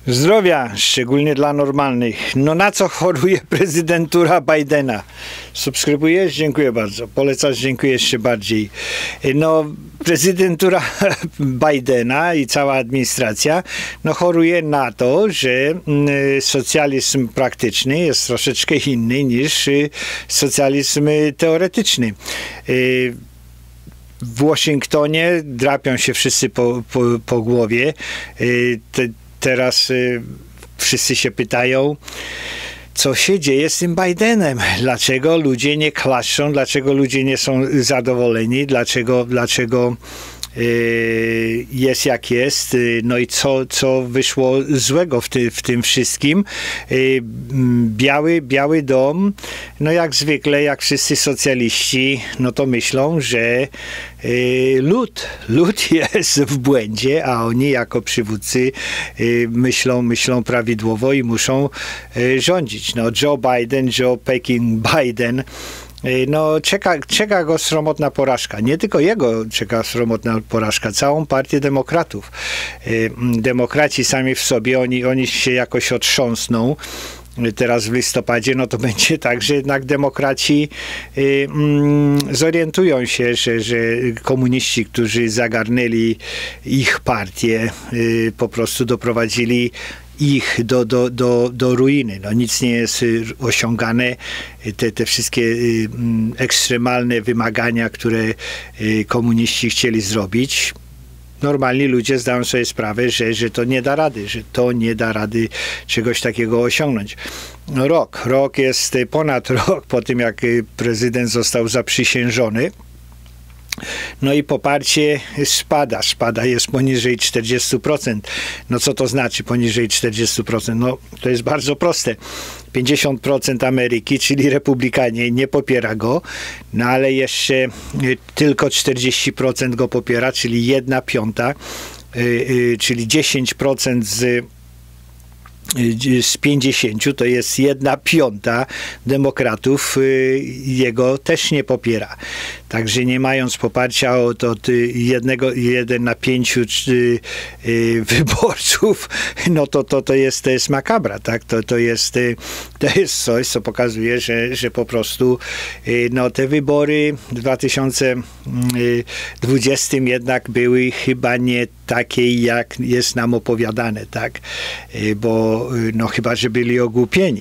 Zdrowia, szczególnie dla normalnych. No na co choruje prezydentura Bidena? Subskrybujesz? Dziękuję bardzo. Polecasz? Dziękuję jeszcze bardziej. No, prezydentura Bidena i cała administracja choruje na to, że socjalizm praktyczny jest troszeczkę inny niż socjalizm teoretyczny. W Waszyngtonie drapią się wszyscy po głowie. Teraz wszyscy się pytają, co się dzieje z tym Bidenem? Dlaczego ludzie nie klaszczą? Dlaczego ludzie nie są zadowoleni? Dlaczego jest jak jest? No i co wyszło złego w tym wszystkim? Biały Dom, no jak zwykle, jak wszyscy socjaliści, no to myślą, że lud jest w błędzie, a oni jako przywódcy myślą prawidłowo i muszą rządzić. No Joe Peking Biden, no czeka go sromotna porażka. Nie tylko jego czeka sromotna porażka, całą partię demokratów. Demokraci sami w sobie, oni się jakoś otrząsną. Teraz w listopadzie, no to będzie tak, że jednak demokraci zorientują się, że komuniści, którzy zagarnęli ich partię, po prostu doprowadzili ich do ruiny. No, nic nie jest osiągane. Te wszystkie ekstremalne wymagania, które komuniści chcieli zrobić, normalni ludzie zdają sobie sprawę, że to nie da rady czegoś takiego osiągnąć. No, rok jest ponad rok po tym, jak prezydent został zaprzysiężony. No i poparcie spada, jest poniżej 40%. No co to znaczy poniżej 40%? No to jest bardzo proste. 50% Ameryki, czyli republikanie, nie popiera go, no ale jeszcze tylko 40% go popiera, czyli 1/5, czyli 10% z 50 to jest 1/5 demokratów jego też nie popiera. Także nie mając poparcia od 1 na 5 wyborców, no to jest makabra, tak? To jest coś, co pokazuje, że po prostu no, te wybory w 2020 jednak były chyba nie takie, jak jest nam opowiadane, tak? Bo no chyba, że byli ogłupieni.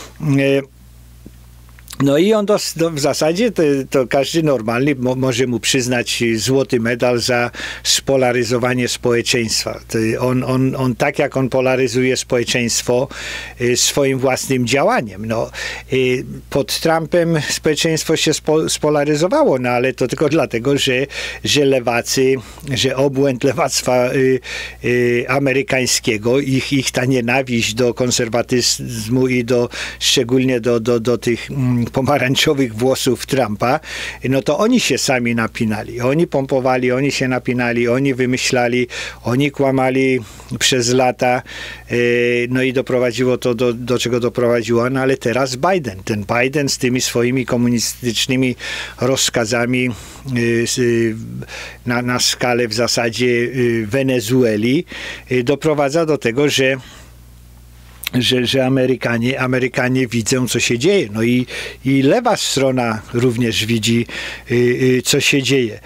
No i on w zasadzie to każdy normalny może mu przyznać złoty medal za spolaryzowanie społeczeństwa. On tak jak on polaryzuje społeczeństwo swoim własnym działaniem. No, pod Trumpem społeczeństwo się spolaryzowało, no ale to tylko dlatego, że lewacy, że obłęd lewactwa amerykańskiego, ich ta nienawiść do konserwatyzmu i szczególnie do tych pomarańczowych włosów Trumpa, no to oni się sami napinali. Oni pompowali, oni się napinali, oni wymyślali, oni kłamali przez lata, no i doprowadziło to do czego doprowadziło. No ale teraz ten Biden z tymi swoimi komunistycznymi rozkazami na skalę w zasadzie Wenezueli doprowadza do tego, że Amerykanie widzą, co się dzieje. No i lewa strona również widzi, co się dzieje.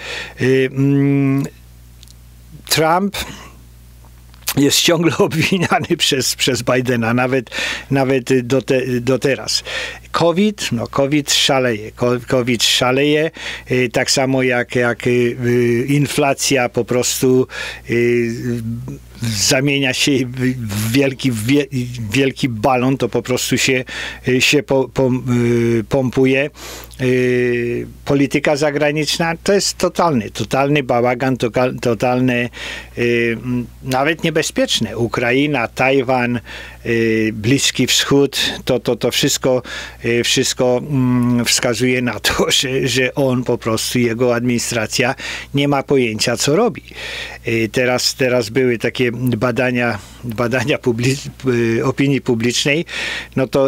Trump jest ciągle obwiniany przez Bidena, nawet do teraz. COVID szaleje, tak samo jak inflacja po prostu zamienia się w wielki balon, to po prostu się pompuje. Polityka zagraniczna to jest totalny bałagan, totalne, nawet niebezpieczne. Ukraina, Tajwan, Bliski Wschód, to wszystko wskazuje na to, że on po prostu, jego administracja nie ma pojęcia, co robi. Teraz były takie badania opinii publicznej, no to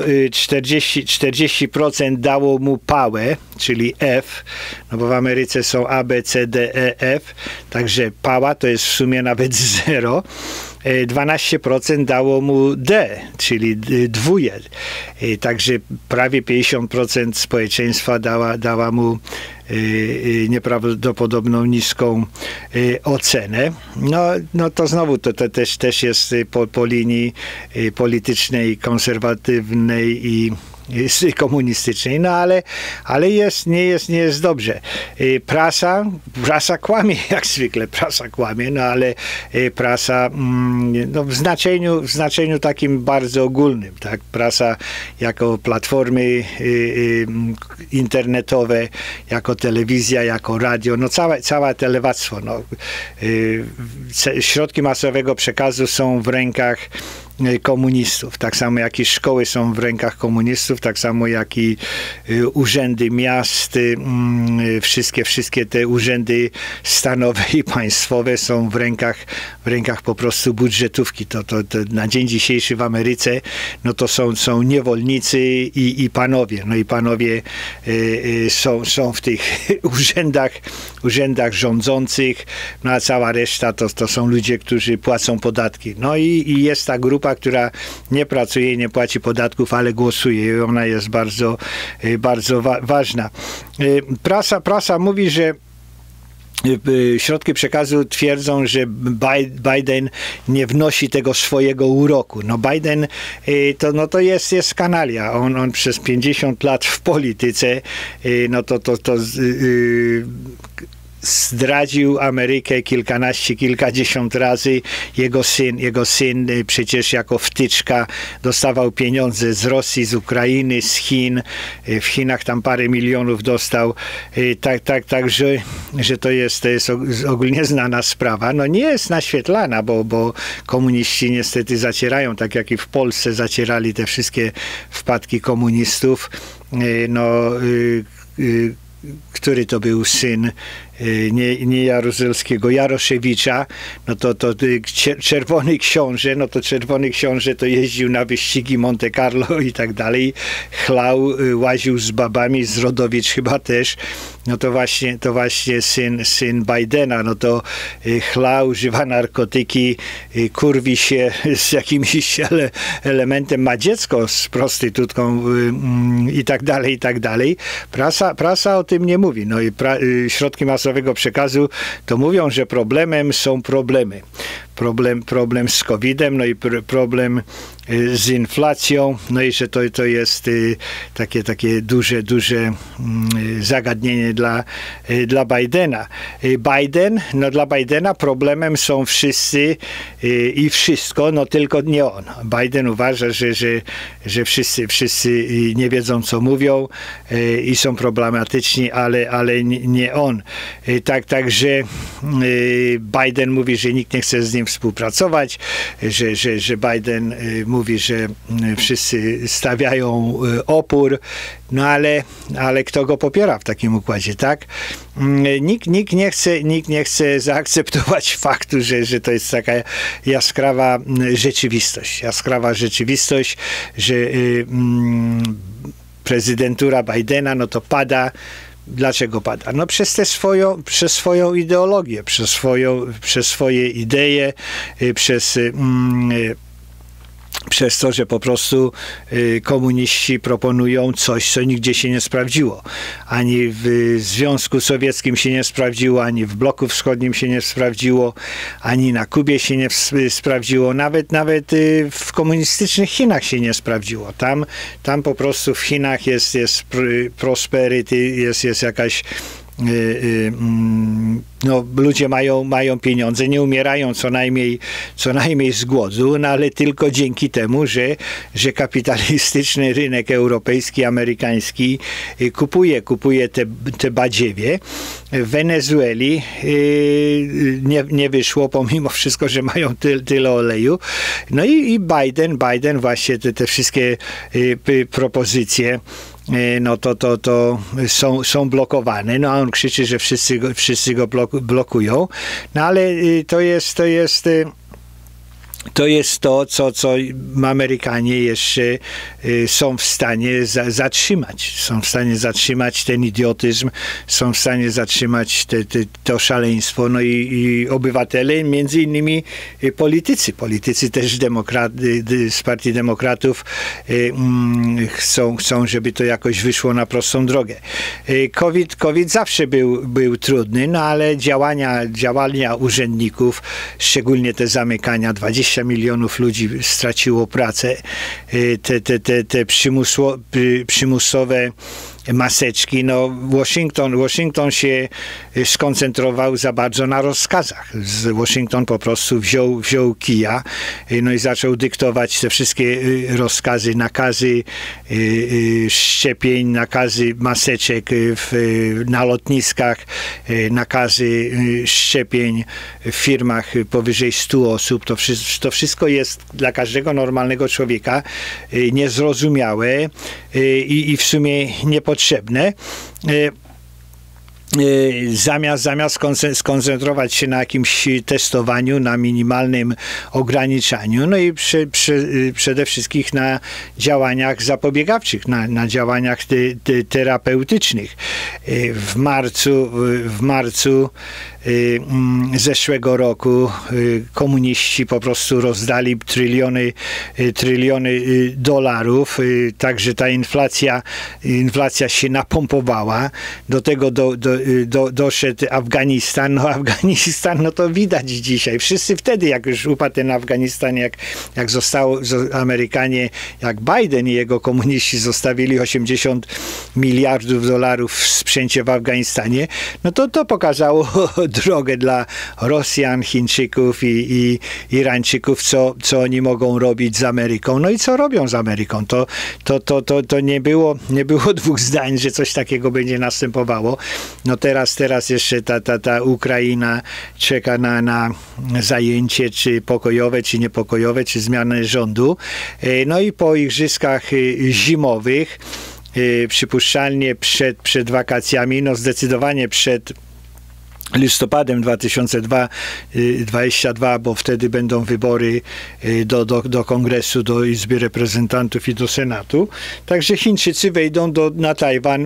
40% dało mu pałę, czyli F, no bo w Ameryce są A, B, C, D, E, F, także pała to jest w sumie nawet 0. 12% dało mu D, czyli dwóje. Także prawie 50% społeczeństwa dała mu nieprawdopodobną niską ocenę. No to znowu to też jest po linii politycznej, konserwatywnej i komunistycznej, no ale nie jest dobrze. Prasa kłamie, jak zwykle prasa kłamie, no ale prasa no w znaczeniu takim bardzo ogólnym, tak? Prasa jako platformy internetowe, jako telewizja, jako radio, no całe telewactwo, no. Środki masowego przekazu są w rękach komunistów, tak samo jak i szkoły są w rękach komunistów, tak samo jak i urzędy miast, wszystkie te urzędy stanowe i państwowe są w rękach po prostu budżetówki. To na dzień dzisiejszy w Ameryce, no to są niewolnicy i panowie. No i panowie są w tych urzędach rządzących, no a cała reszta to są ludzie, którzy płacą podatki. No i jest ta grupa, która nie pracuje, nie płaci podatków, ale głosuje i ona jest bardzo, bardzo ważna. Prasa mówi, że środki przekazu twierdzą, że Biden nie wnosi tego swojego uroku. No Biden to jest kanalia. On przez 50 lat w polityce no to zdradził Amerykę kilkadziesiąt razy. Jego syn przecież jako wtyczka dostawał pieniądze z Rosji, z Ukrainy, z Chin. W Chinach tam parę milionów dostał. Także że to jest ogólnie znana sprawa. No nie jest naświetlana, bo komuniści niestety zacierają, tak jak i w Polsce zacierali te wszystkie wpadki komunistów. Który to był syn nie Jaruzelskiego, Jaroszewicza, no to Czerwony Książę, Czerwony Książę to jeździł na wyścigi Monte Carlo i tak dalej, chlał, łaził z babami, z Rodowicz chyba też, no to właśnie syn Bidena, no to chlał, używa narkotyki, kurwi się z jakimś elementem, ma dziecko z prostytutką i tak dalej. Prasa o tym nie mówi. No i środki masowego przekazu to mówią, że problemem są problemy. Problem z COVID-em, no i problem z inflacją, no i że to jest takie duże zagadnienie dla Bidena. Dla Bidena problemem są wszyscy i wszystko, no tylko nie on. Biden uważa, że wszyscy nie wiedzą, co mówią i są problematyczni, ale nie on. Także Biden mówi, że nikt nie chce z nim współpracować, że Biden mówi, że wszyscy stawiają opór, no ale kto go popiera w takim układzie, tak? Nikt nie chce zaakceptować faktu, że to jest taka jaskrawa rzeczywistość, że prezydentura Bidena, no to pada. Dlaczego pada? No przez swoją ideologię, przez swoje idee, przez to, że po prostu komuniści proponują coś, co nigdzie się nie sprawdziło. Ani w Związku Sowieckim się nie sprawdziło, ani w bloku wschodnim się nie sprawdziło, ani na Kubie się nie sprawdziło, nawet w komunistycznych Chinach się nie sprawdziło. Tam po prostu w Chinach jest prosperity, jest jakaś no, ludzie mają pieniądze, nie umierają co najmniej z głodu, no ale tylko dzięki temu, że kapitalistyczny rynek europejski, amerykański kupuje te badziewie. W Wenezueli nie wyszło, pomimo wszystko, że mają tyle oleju. No i Biden właśnie te wszystkie propozycje, no to są blokowane, no a on krzyczy, że wszyscy go blokują, no ale to jest to jest to, co Amerykanie jeszcze są w stanie zatrzymać. Są w stanie zatrzymać ten idiotyzm, są w stanie zatrzymać to szaleństwo. No i obywatele, między innymi politycy też z Partii Demokratów chcą, żeby to jakoś wyszło na prostą drogę. COVID zawsze był trudny, no ale działania urzędników, szczególnie te zamykania, 20 milionów ludzi straciło pracę, te przymusowe maseczki, no Washington się skoncentrował za bardzo na rozkazach. Washington po prostu wziął kija, no i zaczął dyktować te wszystkie rozkazy, nakazy szczepień, nakazy maseczek na lotniskach, nakazy szczepień w firmach powyżej 100 osób. To wszystko jest dla każdego normalnego człowieka niezrozumiałe i w sumie niepotrzebne. Zamiast skoncentrować się na jakimś testowaniu, na minimalnym ograniczaniu, no i przede wszystkim na działaniach zapobiegawczych, na działaniach terapeutycznych. W marcu zeszłego roku komuniści po prostu rozdali tryliony dolarów, także ta inflacja się napompowała. Do tego doszedł Afganistan. Afganistan, no to widać dzisiaj. Wszyscy wtedy, jak już upadł ten Afganistan, jak Amerykanie, jak Biden i jego komuniści zostawili 80 miliardów dolarów w sprzęcie w Afganistanie, no to pokazało drogę dla Rosjan, Chińczyków i Irańczyków, co oni mogą robić z Ameryką. No i co robią z Ameryką? To nie było dwóch zdań, że coś takiego będzie następowało. No teraz jeszcze ta Ukraina czeka na zajęcie, czy pokojowe, czy niepokojowe, czy zmianę rządu. No i po igrzyskach zimowych, przypuszczalnie przed wakacjami, no zdecydowanie przed listopadem 2022, bo wtedy będą wybory do Kongresu, do Izby Reprezentantów i do Senatu. Także Chińczycy wejdą na Tajwan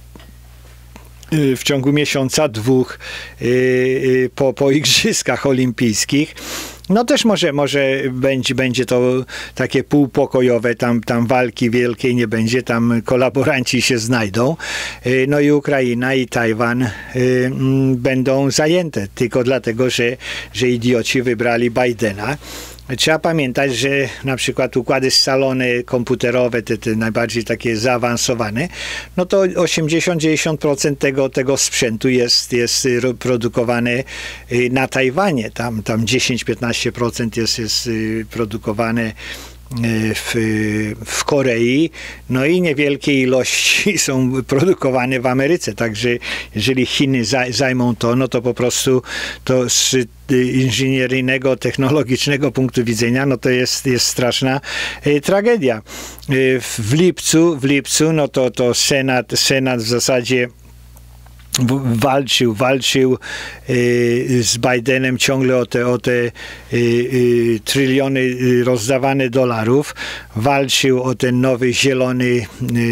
w ciągu miesiąca, dwóch po igrzyskach olimpijskich. No też może będzie to takie półpokojowe, tam walki wielkiej nie będzie, tam kolaboranci się znajdą. No i Ukraina i Tajwan będą zajęte tylko dlatego, że idioci wybrali Bidena. Trzeba pamiętać, że na przykład układy scalone komputerowe, te najbardziej takie zaawansowane, no to 80-90% tego sprzętu jest produkowane na Tajwanie. Tam 10-15% jest produkowane w Korei, no i niewielkie ilości są produkowane w Ameryce, także jeżeli Chiny zajmą to, no to po prostu to z inżynieryjnego, technologicznego punktu widzenia, no to jest straszna tragedia. W lipcu, no to Senat w zasadzie walczył z Bidenem ciągle o te tryliony rozdawane dolarów, walczył o ten nowy zielony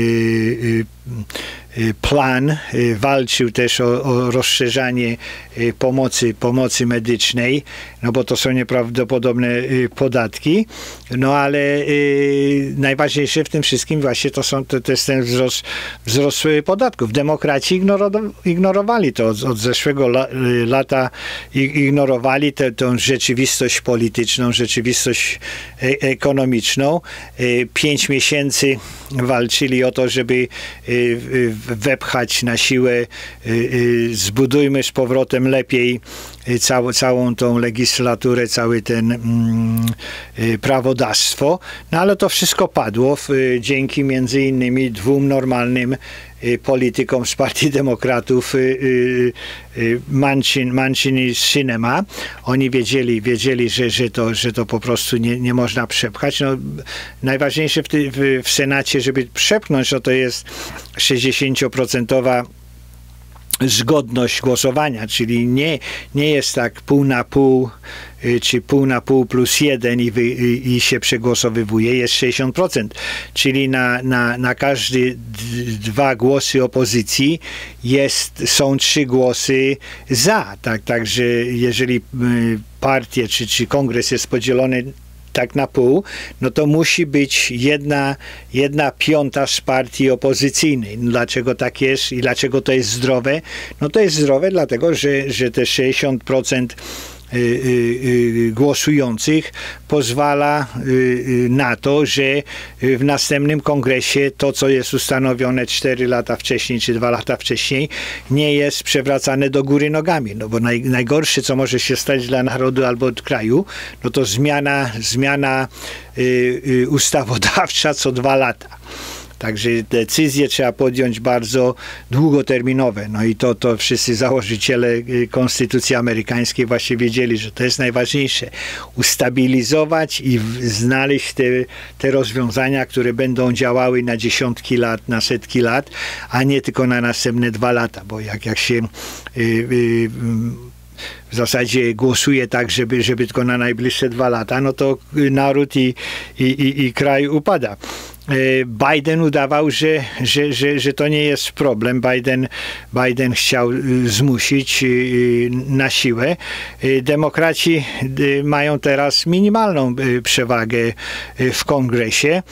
plan, walczył też o rozszerzanie pomocy medycznej, no bo to są nieprawdopodobne podatki, no ale najważniejsze w tym wszystkim właśnie to jest ten wzrost podatków. Demokraci ignorowali to od zeszłego lata, ignorowali tę rzeczywistość polityczną, rzeczywistość ekonomiczną. 5 miesięcy walczyli o to, żeby wepchać na siłę, zbudujmy z powrotem lepiej całą tą legislaturę, cały ten prawodawstwo, no ale to wszystko padło dzięki między innymi dwóm normalnym politykom z Partii Demokratów, Manchin i Sinema. Oni wiedzieli, że to po prostu nie można przepchać. No, najważniejsze w Senacie, żeby przepchnąć, to jest 60% zgodność głosowania, czyli nie jest tak pół na pół, czy pół na pół plus 1 i się przegłosowywuje, jest 60%, czyli na każde 2 głosy opozycji są 3 głosy za. Także jeżeli partie czy kongres jest podzielony tak na pół, no to musi być jedna piąta z partii opozycyjnej. Dlaczego tak jest i dlaczego to jest zdrowe? No to jest zdrowe dlatego, że te 60% głosujących pozwala na to, że w następnym kongresie to, co jest ustanowione 4 lata wcześniej czy 2 lata wcześniej, nie jest przewracane do góry nogami. No bo najgorsze, co może się stać dla narodu albo kraju, no to zmiana ustawodawcza co 2 lata. Także decyzje trzeba podjąć bardzo długoterminowe. No i to wszyscy założyciele Konstytucji Amerykańskiej właśnie wiedzieli, że to jest najważniejsze. Ustabilizować i znaleźć te rozwiązania, które będą działały na dziesiątki lat, na setki lat, a nie tylko na następne 2 lata. Bo jak się w zasadzie głosuje tak, żeby tylko na najbliższe 2 lata, no to naród i kraj upada. Biden udawał, że to nie jest problem. Biden chciał zmusić na siłę. Demokraci mają teraz minimalną przewagę w kongresie.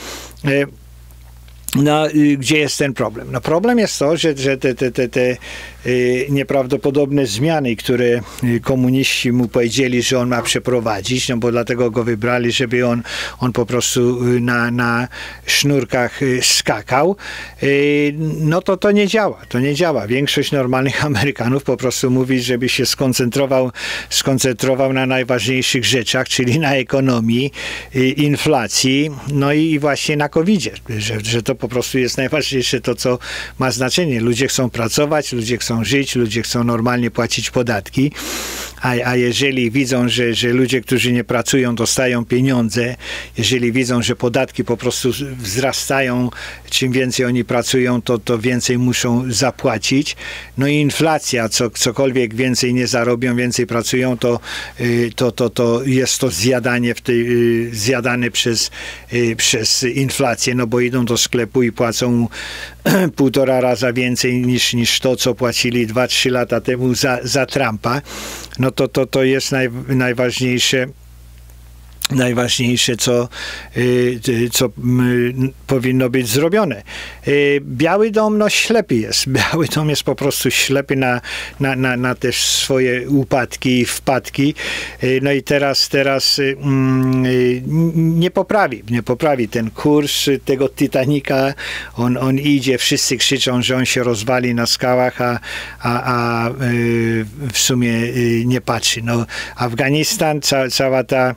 No, gdzie jest ten problem? No, problem jest to, że te nieprawdopodobne zmiany, które komuniści mu powiedzieli, że on ma przeprowadzić, no bo dlatego go wybrali, żeby on po prostu na sznurkach skakał, no to nie działa. To nie działa. Większość normalnych Amerykanów po prostu mówi, żeby się skoncentrował na najważniejszych rzeczach, czyli na ekonomii, inflacji, no i właśnie na COVID-zie, że to po prostu jest najważniejsze to, co ma znaczenie. Ludzie chcą pracować, ludzie chcą żyć, ludzie chcą normalnie płacić podatki, a jeżeli widzą, że ludzie, którzy nie pracują, dostają pieniądze, jeżeli widzą, że podatki po prostu wzrastają, czym więcej oni pracują, to więcej muszą zapłacić. No i inflacja, cokolwiek więcej nie zarobią, więcej pracują, to jest to zjadane przez inflację, no bo idą do sklepu i płacą 1,5 raza więcej niż to, co płacili 2-3 lata temu za Trumpa. No to jest najważniejsze, co powinno być zrobione. Biały Dom, no ślepy jest. Biały Dom jest po prostu ślepy na te swoje upadki i wpadki. No i teraz nie poprawi ten kurs tego Titanica. On idzie, wszyscy krzyczą, że on się rozwali na skałach, a w sumie nie patrzy. No, Afganistan, cała ta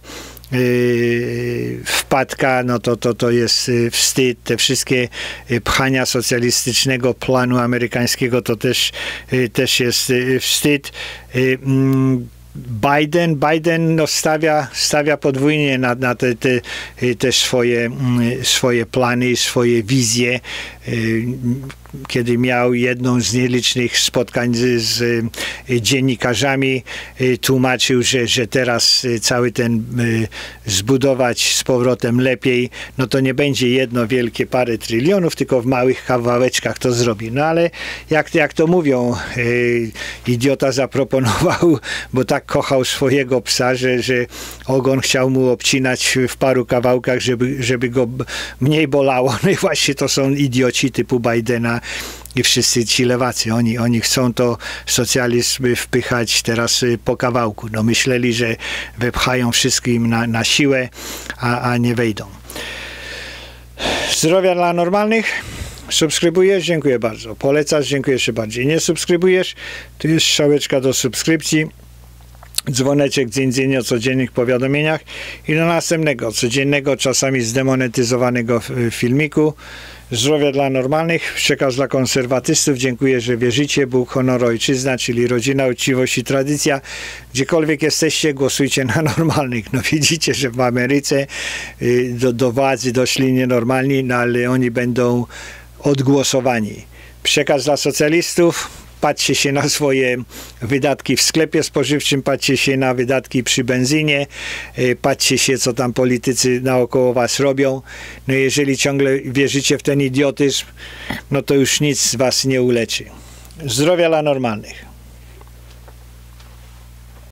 wpadka, no to jest wstyd. Te wszystkie pchania socjalistycznego planu amerykańskiego to też jest wstyd. Biden no stawia podwójnie na te swoje plany, swoje wizje. Kiedy miał jedną z nielicznych spotkań z dziennikarzami, tłumaczył, że teraz cały ten zbudować z powrotem lepiej, no to nie będzie jedno wielkie parę trylionów, tylko w małych kawałeczkach to zrobi. No ale jak to mówią, idiota zaproponował, bo tak kochał swojego psa, że ogon chciał mu obcinać w paru kawałkach, żeby go mniej bolało. No i właśnie to są idioci typu Bidena i wszyscy ci lewacy. Oni chcą to socjalizm wpychać teraz po kawałku. No myśleli, że wepchają wszystkim na siłę, a nie wejdą. Zdrowia dla normalnych. Subskrybujesz? Dziękuję bardzo. Polecasz? Dziękuję jeszcze bardziej. Nie subskrybujesz? Tu jest strzałeczka do subskrypcji. Dzwoneczek dzyń o codziennych powiadomieniach i do następnego, codziennego, czasami zdemonetyzowanego filmiku. Zdrowia dla normalnych, przekaz dla konserwatystów. Dziękuję, że wierzycie. Bóg, honor, ojczyzna, czyli rodzina, uczciwość i tradycja. Gdziekolwiek jesteście, głosujcie na normalnych. No widzicie, że w Ameryce do władzy doszli nienormalni, no ale oni będą odgłosowani. Przekaz dla socjalistów. patrzcie się na swoje wydatki w sklepie spożywczym, patrzcie się na wydatki przy benzynie, patrzcie się, co tam politycy naokoło was robią. No jeżeli ciągle wierzycie w ten idiotyzm, no to już nic was nie uleczy. Zdrowia dla normalnych.